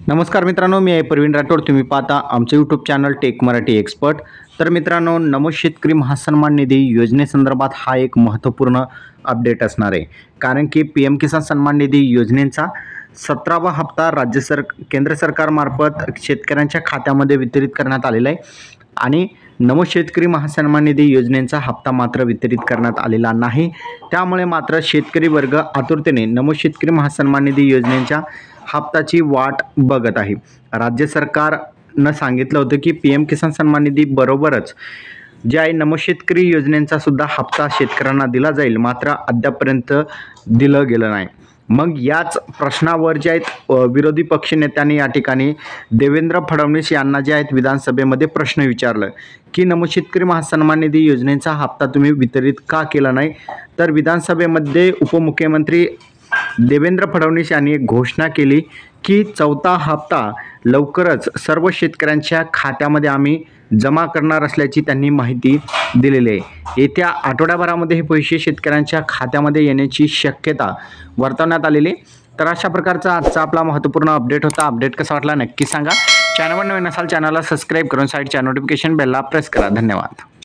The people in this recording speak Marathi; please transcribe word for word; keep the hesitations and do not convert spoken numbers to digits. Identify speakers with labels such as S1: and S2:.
S1: नमस्कार मित्रांनो, मी आहे प्रवीण राठोड. तुम्ही पाहता आमचं YouTube channel tech Marathi expert. तर मित्रांनो, नमो शेतकरी महासन्मान निधी योजनेसंदर्भात हा एक महत्त्वपूर्ण अपडेट असणार आहे. कारण की पी एम किसान सन्मान निधी योजनेचा सतरावा हप्ता राज्य सर केंद्र सरकारमार्फत शेतकऱ्यांच्या खात्यामध्ये वितरित करण्यात आलेला आहे आणि नमो शेतकरी महासन्मान निधी योजनेचा हप्ता मात्र वितरित करण्यात आलेला नाही. त्यामुळे मात्र शेतकरी वर्ग आतुरतेने नमो शेतकरी महासन्मान निधी योजनेच्या हप्त्याची वाट बघत आहे. राज्य सरकारनं सांगितलं होतं की पी एम किसान सन्मान निधी बरोबरच जे आहे नमो शेतकरी योजनेचा सुद्धा हप्ता शेतकऱ्यांना दिला जाईल, मात्र अद्यापपर्यंत दिलं गेलं नाही. मग याच प्रश्नावर जे आहेत विरोधी पक्षनेत्यांनी या ठिकाणी देवेंद्र फडणवीस यांना जे आहेत विधानसभेमध्ये प्रश्न विचारलं की नमो शेतकरी महासन्मान निधी योजनेचा हप्ता तुम्ही वितरित का केला नाही. तर विधानसभेमध्ये उपमुख्यमंत्री देवेंद्र फडणवीस यांनी एक घोषणा केली की चौथा हप्ता लवकरच सर्व शेतकऱ्यांच्या खात्यामध्ये आम्ही जमा करणार असल्याची त्यांनी माहिती दिलेली आहे. येत्या आठवड्याभरामध्ये हे पैसे शेतकऱ्यांच्या खात्यामध्ये येण्याची शक्यता वर्तवण्यात आलेली. तर अशा प्रकारचा आजचा आपला महत्त्वपूर्ण अपडेट होता. अपडेट कसा वाटला नक्की सांगा. चॅनलवर नवीन असाल चॅनलला सबस्क्राईब करून साईडच्या नोटिफिकेशन बेलला प्रेस करा. धन्यवाद.